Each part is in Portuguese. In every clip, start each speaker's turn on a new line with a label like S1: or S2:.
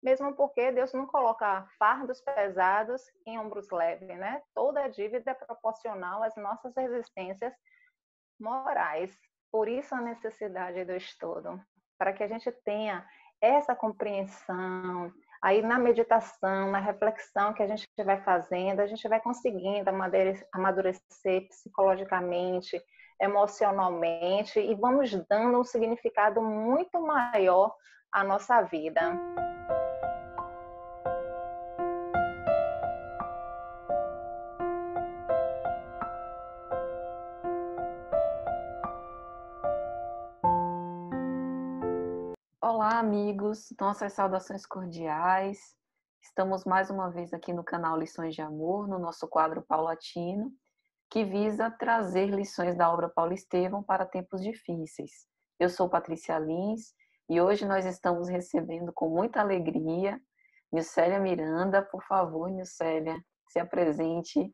S1: mesmo porque Deus não coloca fardos pesados em ombros leves, né? Toda dívida é proporcional às nossas resistências morais. Por isso a necessidade do estudo, para que a gente tenha essa compreensão. Aí na meditação, na reflexão que a gente vai fazendo, a gente vai conseguindo amadurecer psicologicamente, emocionalmente e vamos dando um significado muito maior à nossa vida.
S2: Olá, amigos, nossas saudações cordiais. Estamos mais uma vez aqui no canal Lições de Amor, no nosso quadro paulatino, que visa trazer lições da obra Paulo Estevão para tempos difíceis. Eu sou Patrícia Lins e hoje nós estamos recebendo com muita alegria Nilcélia Miranda. Por favor, Nilcélia, se apresente.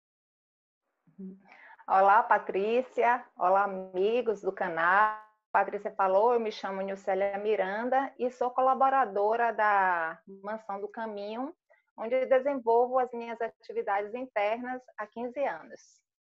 S1: Olá, Patrícia. Olá, amigos do canal. Patrícia falou, eu me chamo Nilcélia Miranda e sou colaboradora da Mansão do Caminho, onde desenvolvo as minhas atividades internas há 15 anos.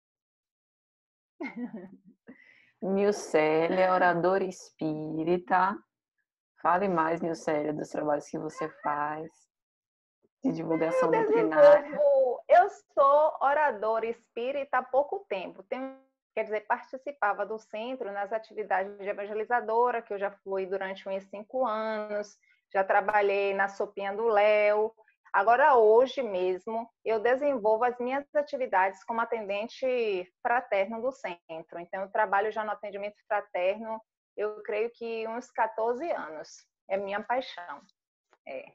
S2: Nilcélia, oradora espírita. Fale mais, Nilcélia, dos trabalhos que você faz, de divulgação doutrinária.
S1: Eu sou oradora espírita há pouco tempo. Quer dizer, participava do centro nas atividades de evangelizadora, que eu já fui durante uns 5 anos, já trabalhei na Sopinha do Léo. Agora, hoje mesmo, eu desenvolvo as minhas atividades como atendente fraterno do centro. Então, eu trabalho já no atendimento fraterno, eu creio que uns 14 anos. É minha paixão. É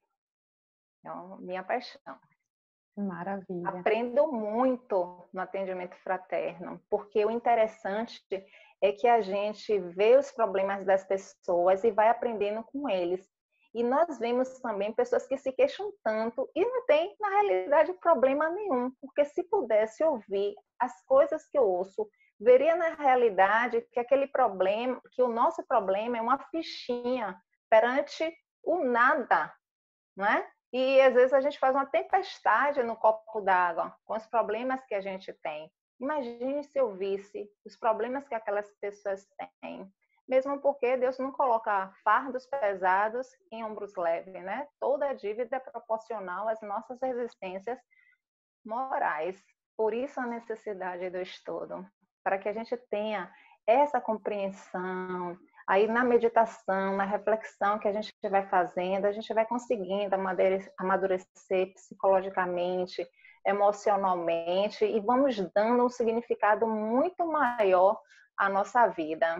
S1: minha paixão.
S2: Maravilha.
S1: Aprendo muito no atendimento fraterno, porque o interessante é que a gente vê os problemas das pessoas e vai aprendendo com eles. E nós vemos também pessoas que se queixam tanto e não tem, na realidade, problema nenhum, porque se pudesse ouvir as coisas que eu ouço, veria na realidade que aquele problema, que o nosso problema é uma fichinha perante o nada, não é? E às vezes a gente faz uma tempestade no copo d'água com os problemas que a gente tem. Imagine se eu visse os problemas que aquelas pessoas têm. Mesmo porque Deus não coloca fardos pesados em ombros leves, né? Toda dívida é proporcional às nossas resistências morais. Por isso a necessidade do estudo, para que a gente tenha essa compreensão. Aí na meditação, na reflexão que a gente vai fazendo, a gente vai conseguindo amadurecer psicologicamente, emocionalmente e vamos dando um significado muito maior à nossa vida.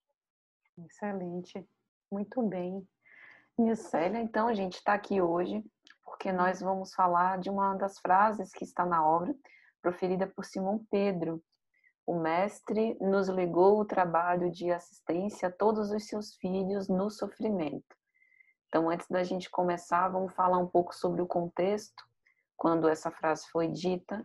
S2: Excelente, muito bem. Nilcélia, então, a gente está aqui hoje porque nós vamos falar de uma das frases que está na obra, proferida por Simão Pedro. O mestre nos legou o trabalho de assistência a todos os seus filhos no sofrimento. Então, antes da gente começar, vamos falar um pouco sobre o contexto, quando essa frase foi dita.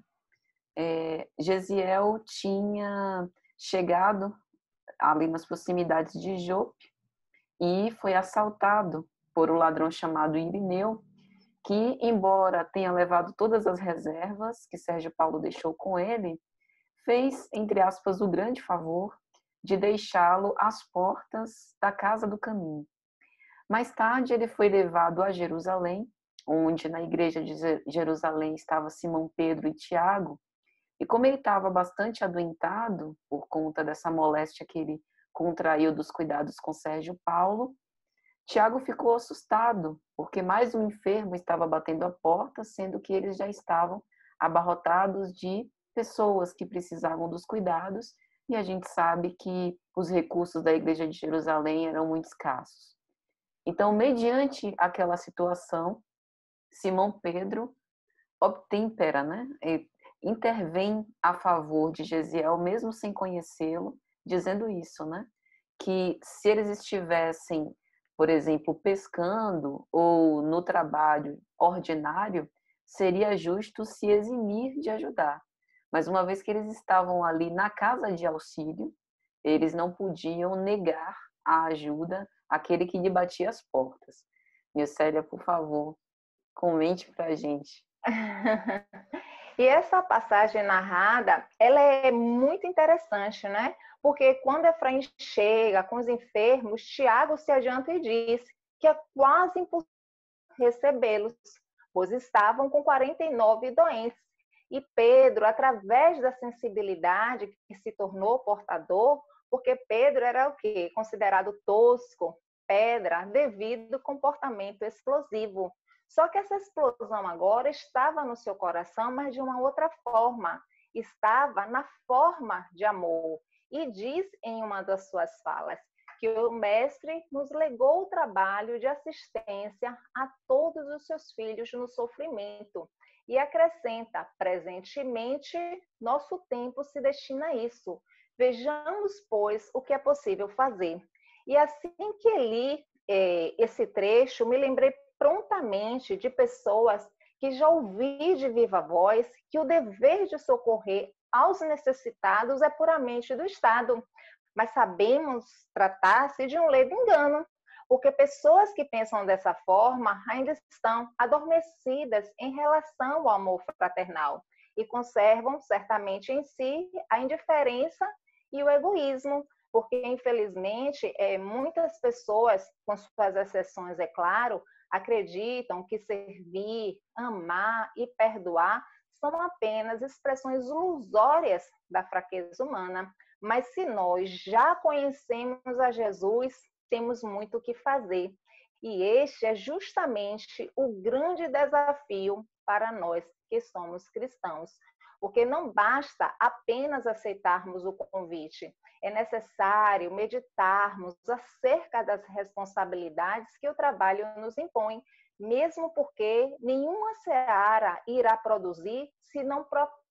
S2: Gesiel tinha chegado ali nas proximidades de Jope e foi assaltado por um ladrão chamado Irineu, que, embora tenha levado todas as reservas que Sérgio Paulo deixou com ele, fez, entre aspas, o grande favor de deixá-lo às portas da Casa do Caminho. Mais tarde, ele foi levado a Jerusalém, onde na igreja de Jerusalém estava Simão Pedro e Tiago, e como ele estava bastante adoentado por conta dessa moléstia que ele contraiu dos cuidados com Sérgio Paulo, Tiago ficou assustado, porque mais um enfermo estava batendo a porta, sendo que eles já estavam abarrotados de pessoas que precisavam dos cuidados, e a gente sabe que os recursos da igreja de Jerusalém eram muito escassos. Então, mediante aquela situação, Simão Pedro obtempera, né? Intervém a favor de Gesiel, mesmo sem conhecê-lo, dizendo isso, né? Que se eles estivessem, por exemplo, pescando ou no trabalho ordinário, seria justo se eximir de ajudar. Mas uma vez que eles estavam ali na casa de auxílio, eles não podiam negar a ajuda àquele que lhe batia as portas. Nilcélia, por favor, comente para a gente.
S1: E essa passagem narrada, ela é muito interessante, né? Porque quando Efraim chega com os enfermos, Tiago se adianta e diz que é quase impossível recebê-los, pois estavam com 49 doentes. E Pedro, através da sensibilidade que se tornou portador, porque Pedro era o quê? Considerado tosco, pedra, devido ao comportamento explosivo. Só que essa explosão agora estava no seu coração, mas de uma outra forma. Estava na forma de amor. E diz em uma das suas falas que o mestre nos legou o trabalho de assistência a todos os seus filhos no sofrimento. E acrescenta, presentemente, nosso tempo se destina a isso. Vejamos, pois, o que é possível fazer. E assim que li esse trecho, me lembrei prontamente de pessoas que já ouvi de viva voz que o dever de socorrer aos necessitados é puramente do Estado. Mas sabemos tratar-se de um ledo engano, porque pessoas que pensam dessa forma ainda estão adormecidas em relação ao amor fraternal e conservam certamente em si a indiferença e o egoísmo, porque infelizmente muitas pessoas, com suas exceções é claro, acreditam que servir, amar e perdoar são apenas expressões ilusórias da fraqueza humana. Mas se nós já conhecemos a Jesus, temos muito o que fazer. E este é justamente o grande desafio para nós que somos cristãos. Porque não basta apenas aceitarmos o convite, é necessário meditarmos acerca das responsabilidades que o trabalho nos impõe, mesmo porque nenhuma seara irá produzir se não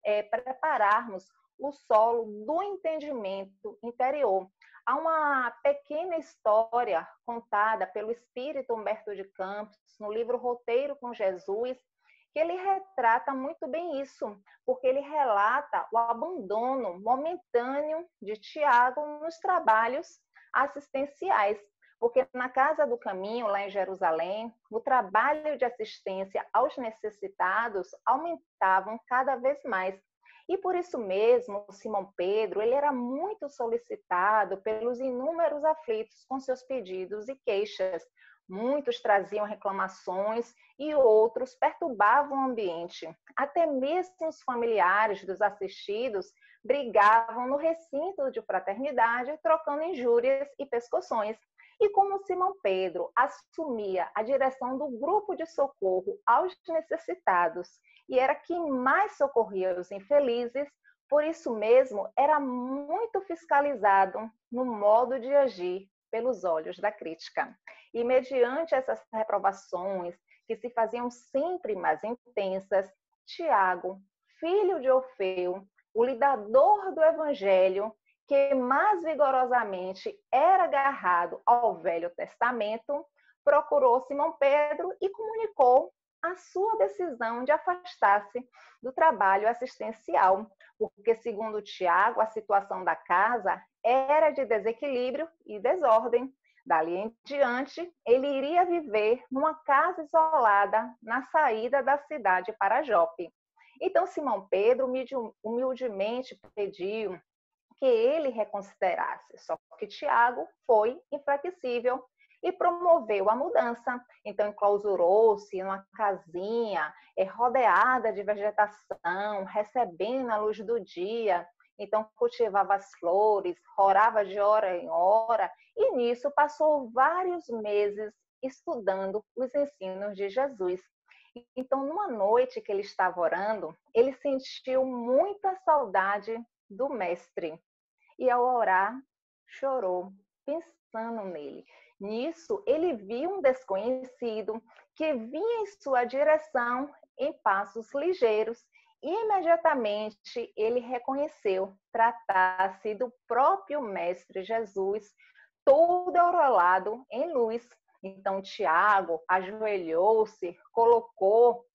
S1: prepararmos o solo do entendimento interior. Há uma pequena história contada pelo espírito Humberto de Campos no livro Roteiro com Jesus, que ele retrata muito bem isso, porque ele relata o abandono momentâneo de Tiago nos trabalhos assistenciais. Porque na Casa do Caminho, lá em Jerusalém, o trabalho de assistência aos necessitados aumentavam cada vez mais. E por isso mesmo, Simão Pedro, ele era muito solicitado pelos inúmeros aflitos com seus pedidos e queixas. Muitos traziam reclamações e outros perturbavam o ambiente. Até mesmo os familiares dos assistidos brigavam no recinto de fraternidade, trocando injúrias e pescoções. E como Simão Pedro assumia a direção do grupo de socorro aos necessitados e era quem mais socorria os infelizes, por isso mesmo era muito fiscalizado no modo de agir pelos olhos da crítica. E mediante essas reprovações, que se faziam sempre mais intensas, Tiago, filho de Orfeu, o lidador do evangelho, que mais vigorosamente era agarrado ao Velho Testamento, procurou Simão Pedro e comunicou a sua decisão de afastar-se do trabalho assistencial, porque, segundo Tiago, a situação da casa era de desequilíbrio e desordem. Dali em diante, ele iria viver numa casa isolada na saída da cidade para Jope. Então, Simão Pedro humildemente pediu que ele reconsiderasse, só que Tiago foi infraquecível e promoveu a mudança. Então, enclausurou-se numa casinha rodeada de vegetação, recebendo a luz do dia. Então, cultivava as flores, orava de hora em hora, e nisso passou vários meses estudando os ensinos de Jesus. Então, numa noite que ele estava orando, ele sentiu muita saudade do Mestre. E ao orar, chorou, pensando nele. Nisso, ele viu um desconhecido que vinha em sua direção em passos ligeiros e imediatamente ele reconheceu tratar-se do próprio Mestre Jesus, todo aureolado em luz. Então, Tiago ajoelhou-se, colocou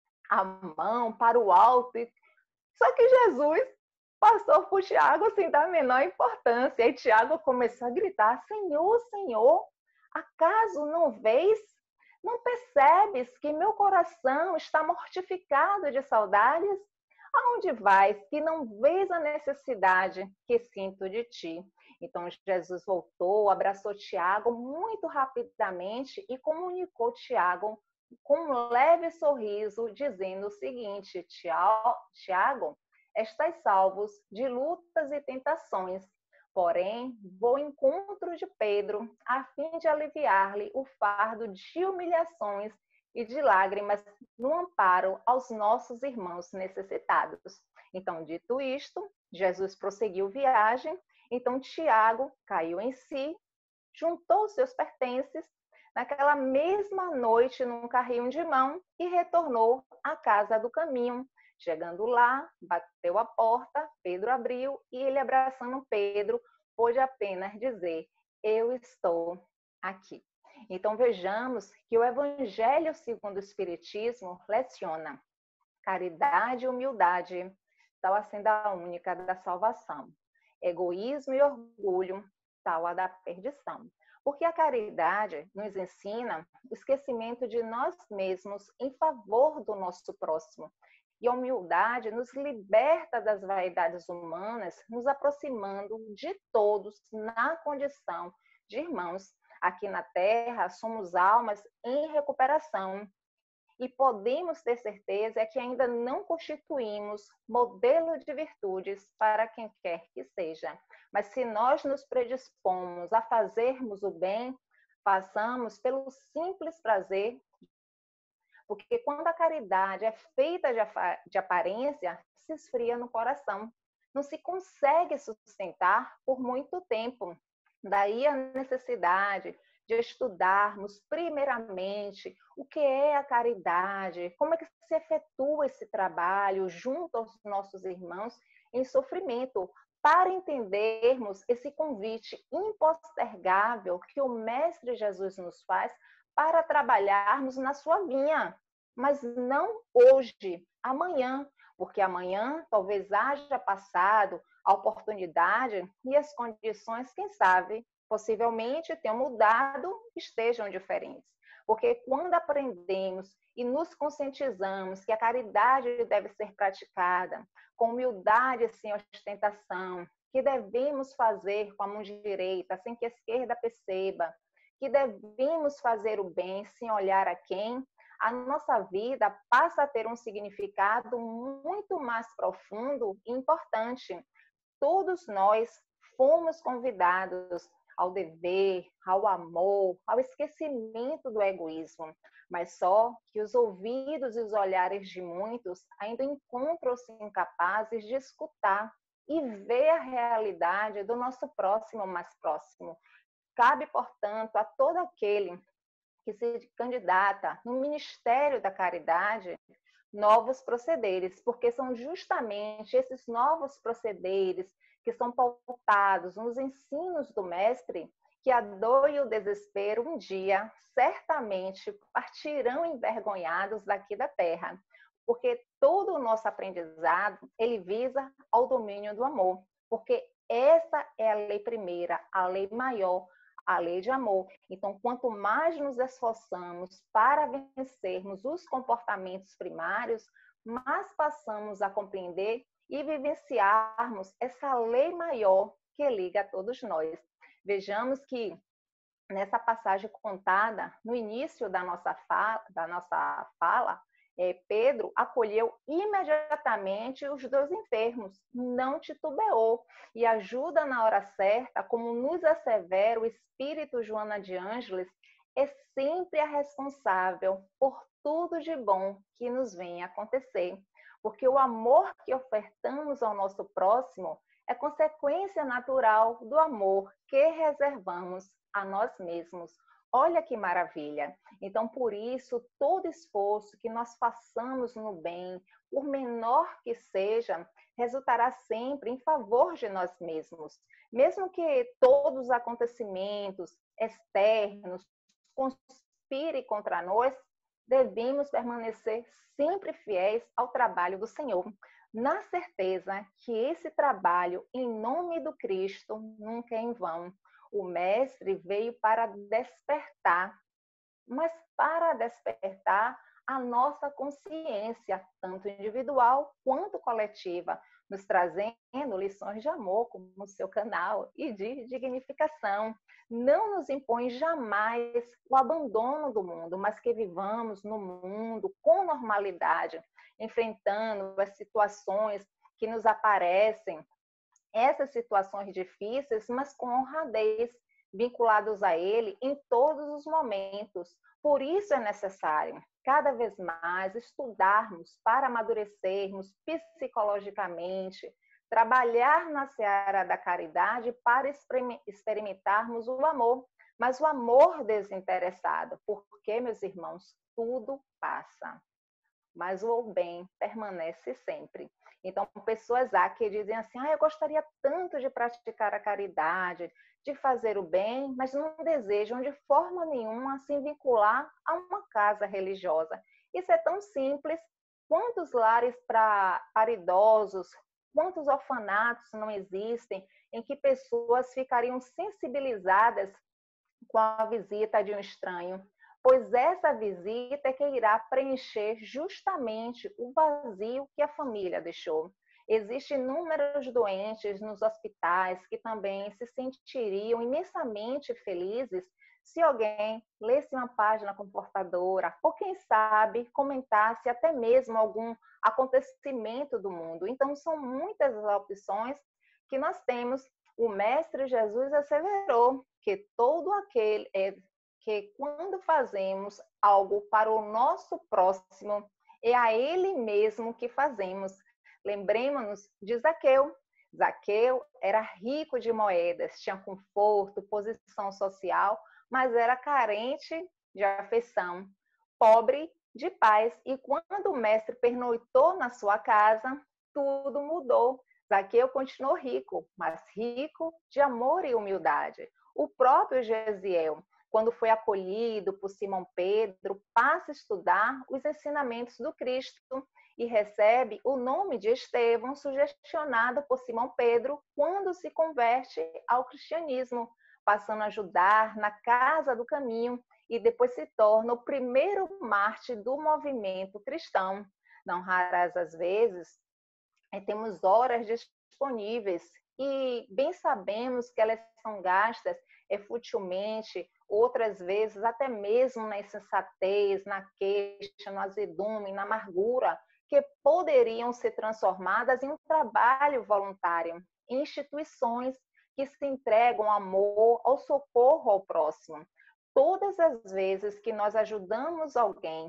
S1: a mão para o alto, só que Jesus passou por Tiago sem dar a menor importância. E Tiago começou a gritar: Senhor, Senhor, acaso não vês? Não percebes que meu coração está mortificado de saudades? Aonde vais que não vês a necessidade que sinto de ti? Então Jesus voltou, abraçou Tiago muito rapidamente e comunicou Tiago com um leve sorriso, dizendo o seguinte: Tiago, estás salvos de lutas e tentações. Porém, vou ao encontro de Pedro, a fim de aliviar-lhe o fardo de humilhações e de lágrimas no amparo aos nossos irmãos necessitados. Então, dito isto, Jesus prosseguiu viagem. Então, Tiago caiu em si, juntou seus pertences naquela mesma noite num carrinho de mão e retornou à casa do caminho. Chegando lá, bateu a porta, Pedro abriu e ele, abraçando Pedro, pôde apenas dizer: eu estou aqui. Então vejamos que o Evangelho segundo o Espiritismo leciona caridade e humildade, tal a senda única da salvação. Egoísmo e orgulho, tal a da perdição. Porque a caridade nos ensina o esquecimento de nós mesmos em favor do nosso próximo. E a humildade nos liberta das vaidades humanas, nos aproximando de todos na condição de irmãos. Aqui na Terra, somos almas em recuperação, e podemos ter certeza que ainda não constituímos modelo de virtudes para quem quer que seja. Mas se nós nos predispomos a fazermos o bem, façamos pelo simples prazer, porque quando a caridade é feita de aparência, se esfria no coração. Não se consegue sustentar por muito tempo. Daí a necessidade de estudarmos primeiramente o que é a caridade, como é que se efetua esse trabalho junto aos nossos irmãos em sofrimento, para entendermos esse convite impostergável que o Mestre Jesus nos faz para trabalharmos na sua vinha, mas não hoje, amanhã, porque amanhã talvez haja passado a oportunidade e as condições, quem sabe, possivelmente tenham mudado, estejam diferentes. Porque quando aprendemos e nos conscientizamos que a caridade deve ser praticada com humildade sem ostentação, que devemos fazer com a mão direita, sem que a esquerda perceba, que devemos fazer o bem sem olhar a quem, a nossa vida passa a ter um significado muito mais profundo e importante. Todos nós fomos convidados ao dever, ao amor, ao esquecimento do egoísmo, mas só que os ouvidos e os olhares de muitos ainda encontram-se incapazes de escutar e ver a realidade do nosso próximo mais próximo. Cabe, portanto, a todo aquele que se candidata no Ministério da Caridade novos procederes, porque são justamente esses novos procederes que são pautados nos ensinos do Mestre, que a dor e o desespero um dia certamente partirão envergonhados daqui da Terra, porque todo o nosso aprendizado, ele visa ao domínio do amor, porque essa é a lei primeira, a lei maior, a lei de amor. Então, quanto mais nos esforçamos para vencermos os comportamentos primários, mais passamos a compreender e vivenciarmos essa lei maior que liga a todos nós. Vejamos que nessa passagem contada no início da nossa fala, Pedro acolheu imediatamente os dois enfermos, não titubeou e ajuda na hora certa, como nos assevera o Espírito Joana de Ângeles, é sempre a responsável por tudo de bom que nos vem acontecer. Porque o amor que ofertamos ao nosso próximo é consequência natural do amor que reservamos a nós mesmos. Olha que maravilha! Então, por isso, todo esforço que nós façamos no bem, por menor que seja, resultará sempre em favor de nós mesmos. Mesmo que todos os acontecimentos externos conspirem contra nós, devemos permanecer sempre fiéis ao trabalho do Senhor, na certeza que esse trabalho, em nome do Cristo, nunca é em vão. O Mestre veio para despertar mas para despertar a nossa consciência, tanto individual quanto coletiva, nos trazendo lições de amor, como o seu canal, e de dignificação. Não nos impõe jamais o abandono do mundo, mas que vivamos no mundo com normalidade, enfrentando as situações que nos aparecem, essas situações difíceis, mas com honradez, vinculados a Ele em todos os momentos. Por isso é necessário, cada vez mais, estudarmos para amadurecermos psicologicamente, trabalhar na seara da caridade para experimentarmos o amor, mas o amor desinteressado, porque, meus irmãos, tudo passa, mas o bem permanece sempre. Então, pessoas há que dizem assim, eu gostaria tanto de praticar a caridade, de fazer o bem, mas não desejam de forma nenhuma se vincular a uma casa religiosa. Isso é tão simples. Quantos lares para idosos, quantos orfanatos não existem em que pessoas ficariam sensibilizadas com a visita de um estranho? Pois essa visita é que irá preencher justamente o vazio que a família deixou. Existem inúmeros doentes nos hospitais que também se sentiriam imensamente felizes se alguém lesse uma página confortadora, ou quem sabe comentasse até mesmo algum acontecimento do mundo. Então, são muitas as opções que nós temos. O Mestre Jesus asseverou que todo aquele que quando fazemos algo para o nosso próximo, é a ele mesmo que fazemos. Lembremos-nos de Zaqueu. Zaqueu era rico de moedas, tinha conforto, posição social, mas era carente de afeição, pobre de paz. E quando o mestre pernoitou na sua casa, tudo mudou. Zaqueu continuou rico, mas rico de amor e humildade. O próprio Gesiel, quando foi acolhido por Simão Pedro, passa a estudar os ensinamentos do Cristo e recebe o nome de Estevão, sugestionado por Simão Pedro, quando se converte ao cristianismo, passando a ajudar na Casa do Caminho e depois se torna o primeiro mártir do movimento cristão. Não raras as vezes, temos horas disponíveis e bem sabemos que elas são gastas futilmente, outras vezes até mesmo na insensatez, na queixa, no azedume, na amargura, que poderiam ser transformadas em um trabalho voluntário, em instituições que se entregam amor, ao socorro ao próximo. Todas as vezes que nós ajudamos alguém,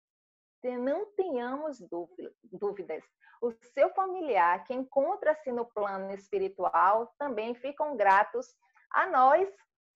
S1: não tenhamos dúvidas, o seu familiar que encontra-se no plano espiritual também ficam gratos a nós,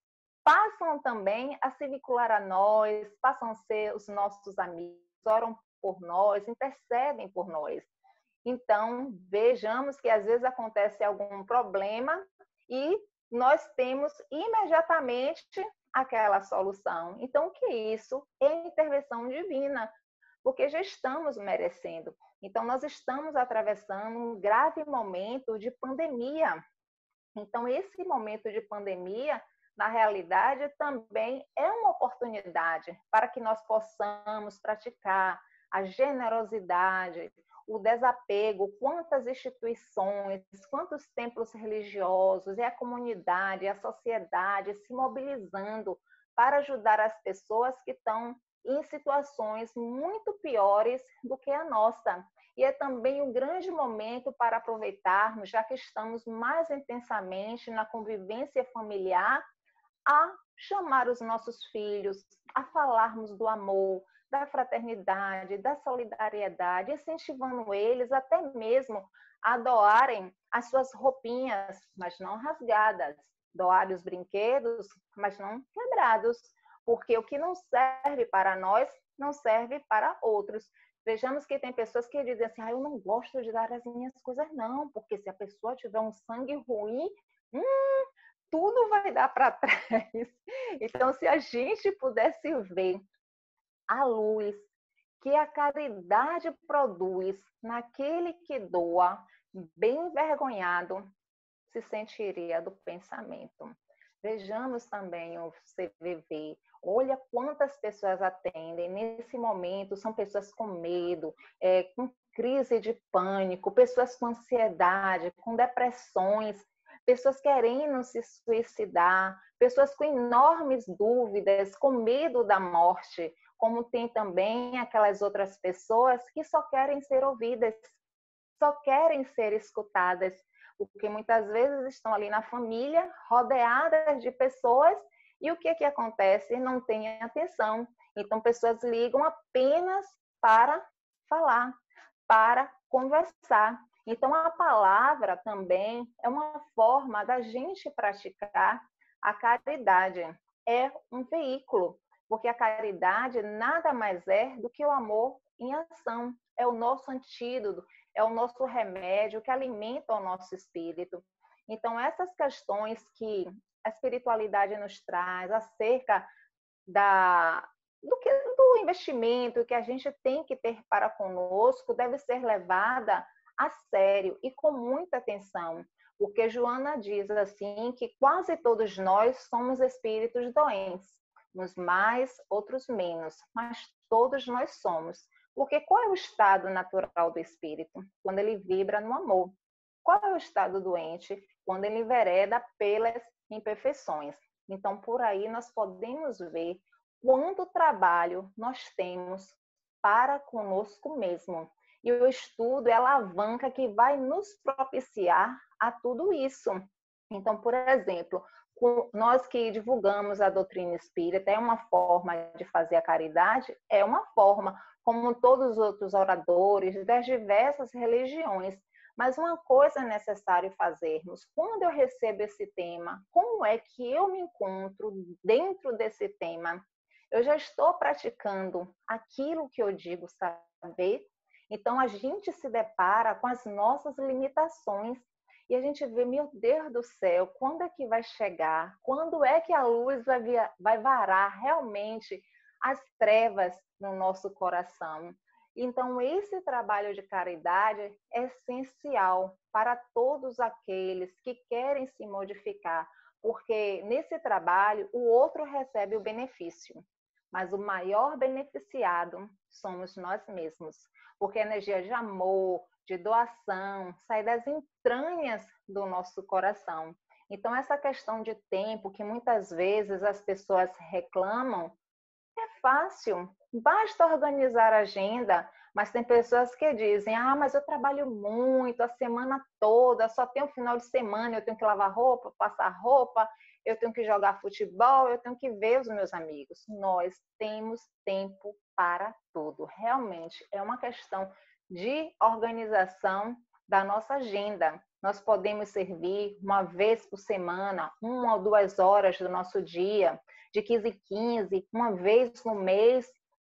S1: passam também a se vincular a nós, passam a ser os nossos amigos, oram por nós, intercedem por nós. Então, vejamos que às vezes acontece algum problema e nós temos imediatamente aquela solução. Então, o que é isso? É intervenção divina, porque já estamos merecendo. Então, nós estamos atravessando um grave momento de pandemia. Então, esse momento de pandemia, na realidade, também é uma oportunidade para que nós possamos praticar a generosidade, o desapego, quantas instituições, quantos templos religiosos, e a comunidade, a sociedade se mobilizando para ajudar as pessoas que estão em situações muito piores do que a nossa. E é também um grande momento para aproveitarmos, já que estamos mais intensamente na convivência familiar, a chamar os nossos filhos, a falarmos do amor, da fraternidade, da solidariedade, incentivando eles até mesmo a doarem as suas roupinhas, mas não rasgadas, doar os brinquedos, mas não quebrados, porque o que não serve para nós, não serve para outros. Vejamos que tem pessoas que dizem assim, eu não gosto de dar as minhas coisas não, porque se a pessoa tiver um sangue ruim, tudo vai dar para trás. Então, se a gente pudesse ver a luz que a caridade produz naquele que doa, bem envergonhado, se sentiria do pensamento. Vejamos também o CVV, Olha quantas pessoas atendem nesse momento, são pessoas com medo, com crise de pânico, pessoas com ansiedade, com depressões, pessoas querendo se suicidar, pessoas com enormes dúvidas, com medo da morte, como tem também aquelas outras pessoas que só querem ser ouvidas, só querem ser escutadas, porque muitas vezes estão ali na família, rodeadas de pessoas, e o que acontece? Não tem atenção. Então, pessoas ligam apenas para falar, para conversar. Então, a palavra também é uma forma da gente praticar a caridade. É um veículo, porque a caridade nada mais é do que o amor em ação. É o nosso antídoto, é o nosso remédio que alimenta o nosso espírito. Então, essas questões que a espiritualidade nos traz acerca do investimento que a gente tem que ter para conosco deve ser levada a sério e com muita atenção, porque Joana diz assim que quase todos nós somos espíritos doentes, uns mais, outros menos, mas todos nós somos. Porque qual é o estado natural do espírito? Quando ele vibra no amor. Qual é o estado doente? Quando ele envereda pelas imperfeições. Então, por aí nós podemos ver quanto trabalho nós temos para conosco mesmo. E o estudo é a alavanca que vai nos propiciar a tudo isso. Então, por exemplo, nós que divulgamos a doutrina espírita, é uma forma de fazer a caridade? É uma forma, como todos os outros oradores das diversas religiões. Mas uma coisa é necessário fazermos. Quando eu recebo esse tema, como é que eu me encontro dentro desse tema? Eu já estou praticando aquilo que eu digo saber? Então, a gente se depara com as nossas limitações e a gente vê, meu Deus do céu, quando é que vai chegar? Quando é que a luz vai varar realmente as trevas no nosso coração? Então, esse trabalho de caridade é essencial para todos aqueles que querem se modificar, porque nesse trabalho o outro recebe o benefício, mas o maior beneficiado somos nós mesmos, porque a energia de amor, de doação, sai das entranhas do nosso coração. Então, essa questão de tempo que muitas vezes as pessoas reclamam, é fácil, basta organizar a agenda, mas tem pessoas que dizem, mas eu trabalho muito, a semana toda, só tem o final de semana, eu tenho que lavar roupa, passar roupa, eu tenho que jogar futebol, eu tenho que ver os meus amigos. Nós temos tempo para tudo. Realmente, é uma questão de organização da nossa agenda. Nós podemos servir uma vez por semana, 1 ou 2 horas do nosso dia, de 15 em 15, uma vez no mês.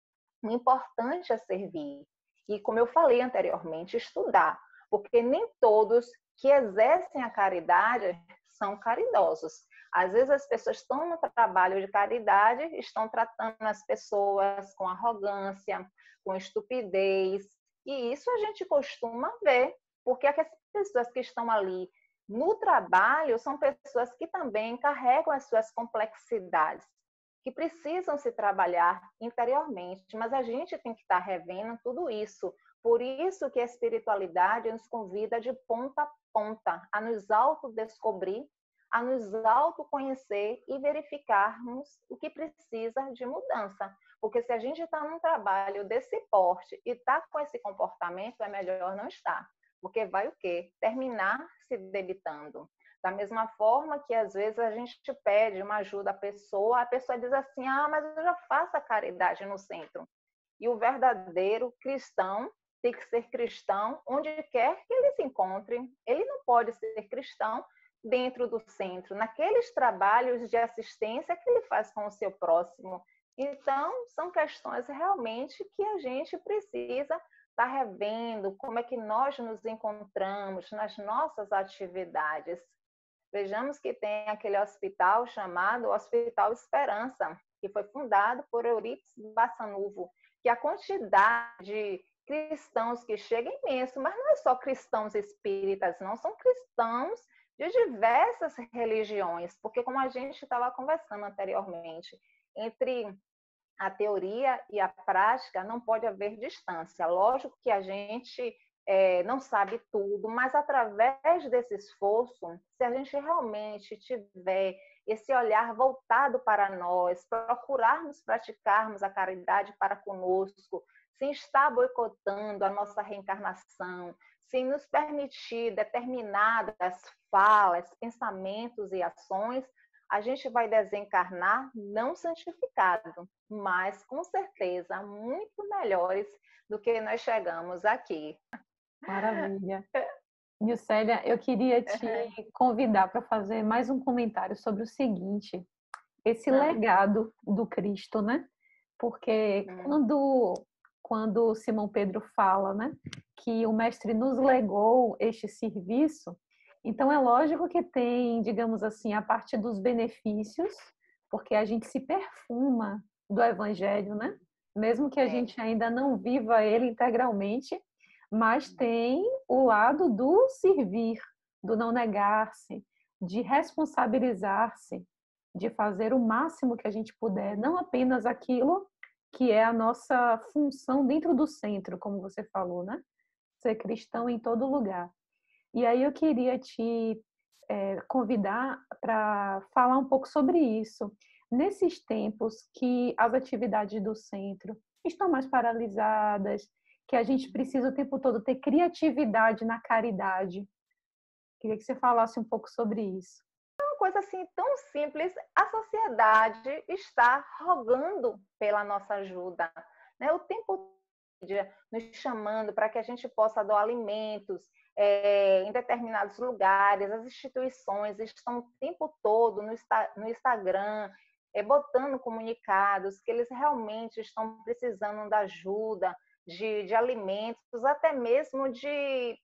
S1: O importante é servir. E como eu falei anteriormente, estudar, porque nem todos que exercem a caridade são caridosos. Às vezes as pessoas estão no trabalho de caridade, estão tratando as pessoas com arrogância, com estupidez, e isso a gente costuma ver, porque as pessoas que estão ali no trabalho são pessoas que também carregam as suas complexidades, que precisam se trabalhar interiormente, mas a gente tem que estar revendo tudo isso. Por isso que a espiritualidade nos convida de ponta a ponta a nos autodescobrir, a nos autoconhecer e verificarmos o que precisa de mudança. Porque se a gente está num trabalho desse porte e está com esse comportamento, é melhor não estar. Porque vai o quê? Terminar se debitando. Da mesma forma que às vezes a gente pede uma ajuda à pessoa, a pessoa diz assim, mas eu já faço a caridade no centro. E o verdadeiro cristão tem que ser cristão onde quer que ele se encontre. Ele não pode ser cristão dentro do centro, naqueles trabalhos de assistência que ele faz com o seu próximo. Então, são questões realmente que a gente precisa estar revendo, como é que nós nos encontramos nas nossas atividades. Vejamos que tem aquele hospital chamado Hospital Esperança, que foi fundado por Eurípides Bassanuvo, que a quantidade de cristãos que chega é imenso, mas não é só cristãos espíritas, não, são cristãos de diversas religiões, porque como a gente estava conversando anteriormente, entre a teoria e a prática não pode haver distância. Lógico que a gente não sabe tudo, mas através desse esforço, se a gente realmente tiver esse olhar voltado para nós, procurarmos praticarmos a caridade para conosco, sem estar boicotando a nossa reencarnação, sem nos permitir determinadas falas, pensamentos e ações, a gente vai desencarnar não santificado, mas com certeza muito melhores do que nós chegamos aqui.
S3: Maravilha. Nilcélia, eu queria te convidar para fazer mais um comentário sobre o seguinte, esse legado do Cristo, né? Porque quando Simão Pedro fala, né, que o Mestre nos legou este serviço, então é lógico que tem, digamos assim, a parte dos benefícios, porque a gente se perfuma do Evangelho, né? Mesmo que a gente ainda não viva ele integralmente, mas tem o lado do servir, do não negar-se, de responsabilizar-se, de fazer o máximo que a gente puder, não apenas aquilo que é a nossa função dentro do centro, como você falou, né? Ser cristão em todo lugar. E aí eu queria te convidar para falar um pouco sobre isso. Nesses tempos que as atividades do centro estão mais paralisadas, que a gente precisa o tempo todo ter criatividade na caridade. Queria que você falasse um pouco sobre isso.
S1: Uma coisa assim tão simples, a sociedade está rogando pela nossa ajuda, né? O tempo todo nos chamando para que a gente possa doar alimentos em determinados lugares. As instituições estão o tempo todo no Instagram, botando comunicados que eles realmente estão precisando da ajuda, de alimentos, até mesmo de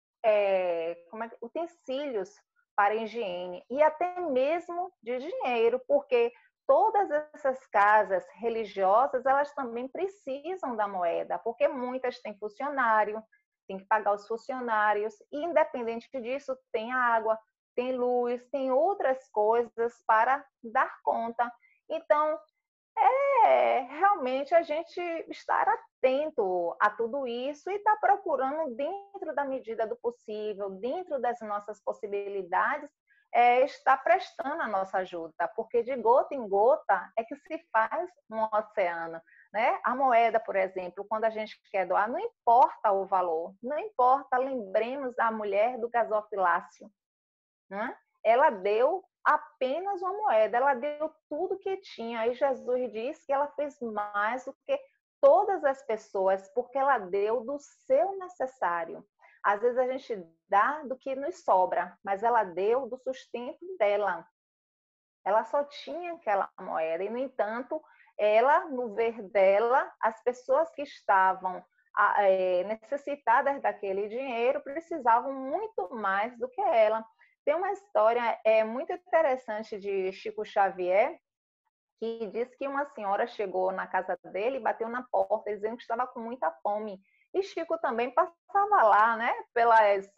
S1: utensílios para higiene e até mesmo de dinheiro, porque todas essas casas religiosas, elas também precisam da moeda, porque muitas têm funcionário, tem que pagar os funcionários, e independente disso, tem água, tem luz, tem outras coisas para dar conta. Então, realmente a gente estar atento a tudo isso e estar procurando, dentro da medida do possível, dentro das nossas possibilidades, estar prestando a nossa ajuda, porque de gota em gota é que se faz um oceano, né? A moeda, por exemplo, quando a gente quer doar, não importa o valor, não importa, lembremos da mulher do gasofilácio, né? Ela deu apenas uma moeda, ela deu tudo que tinha. E Jesus diz que ela fez mais do que todas as pessoas, porque ela deu do seu necessário. Às vezes a gente dá do que nos sobra, mas ela deu do sustento dela. Ela só tinha aquela moeda e, no entanto, ela, no ver dela, as pessoas que estavam necessitadas daquele dinheiro precisavam muito mais do que ela. Tem uma história muito interessante de Chico Xavier, que diz que uma senhora chegou na casa dele e bateu na porta, dizendo que estava com muita fome. E Chico também passava lá, né, pelas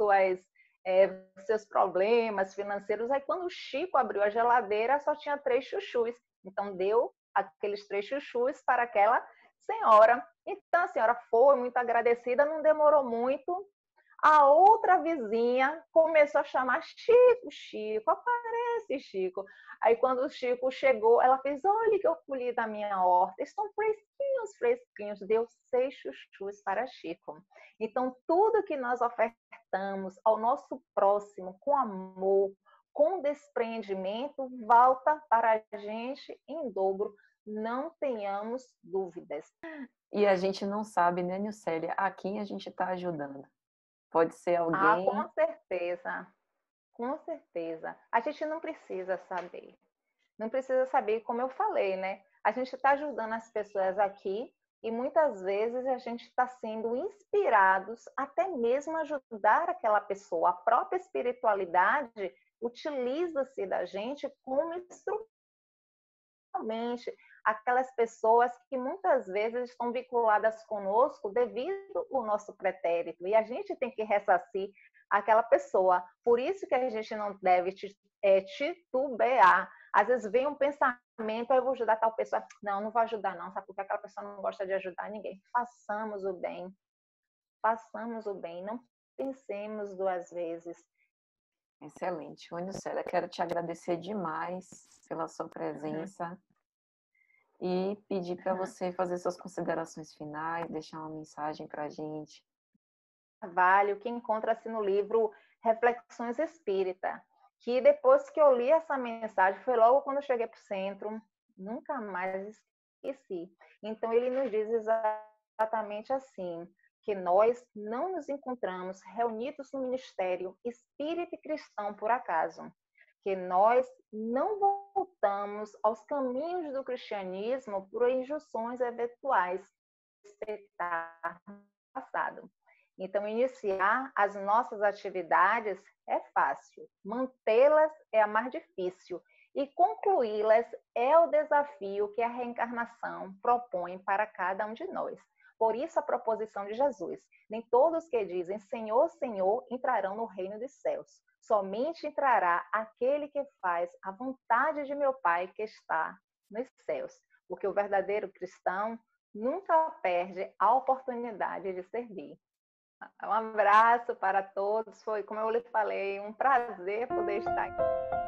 S1: seus problemas financeiros. Aí, quando o Chico abriu a geladeira, só tinha 3 chuchus. Então, deu aqueles 3 chuchus para aquela senhora. Então, a senhora foi muito agradecida, não demorou muito. A outra vizinha começou a chamar: Chico, Chico, aparece, Chico. Aí, quando o Chico chegou, ela fez: olha que eu colhi da minha horta, estão fresquinhos, fresquinhos. Deu 6 chuchus para Chico. Então, tudo que nós ofertamos ao nosso próximo com amor, com despreendimento, volta para a gente em dobro. Não tenhamos dúvidas.
S2: E a gente não sabe, né, Nilcélia, a quem a gente está ajudando. Pode ser alguém...
S1: com certeza. Com certeza. A gente não precisa saber. Não precisa saber, como eu falei, né? A gente está ajudando as pessoas aqui e muitas vezes a gente está sendo inspirados até mesmo a ajudar aquela pessoa. A própria espiritualidade utiliza-se da gente como instrumento. Aquelas pessoas que muitas vezes estão vinculadas conosco devido ao nosso pretérito, e a gente tem que ressarcir aquela pessoa. Por isso que a gente não deve titubear, Às vezes vem um pensamento, eu vou ajudar tal pessoa. Não, não vou ajudar não, sabe? Porque aquela pessoa não gosta de ajudar ninguém. Façamos o bem. Façamos o bem. Não pensemos duas vezes.
S2: Excelente. Oi, Nucélia, quero te agradecer demais pela sua presença e pedir para você fazer suas considerações finais, deixar uma mensagem para a gente.
S1: Trabalho que encontra-se no livro Reflexões Espírita, que depois que eu li essa mensagem, foi logo quando eu cheguei para o centro, nunca mais esqueci. Então, ele nos diz exatamente assim, que nós não nos encontramos reunidos no ministério espírita e cristão por acaso, que nós não voltamos aos caminhos do cristianismo por injunções eventuais, respeitar o passado. Então, iniciar as nossas atividades é fácil, mantê-las é a mais difícil e concluí-las é o desafio que a reencarnação propõe para cada um de nós. Por isso a proposição de Jesus: nem todos que dizem Senhor, Senhor entrarão no reino dos céus. Somente entrará aquele que faz a vontade de meu Pai que está nos céus. Porque o verdadeiro cristão nunca perde a oportunidade de servir. Um abraço para todos. Foi, como eu lhe falei, um prazer poder estar aqui.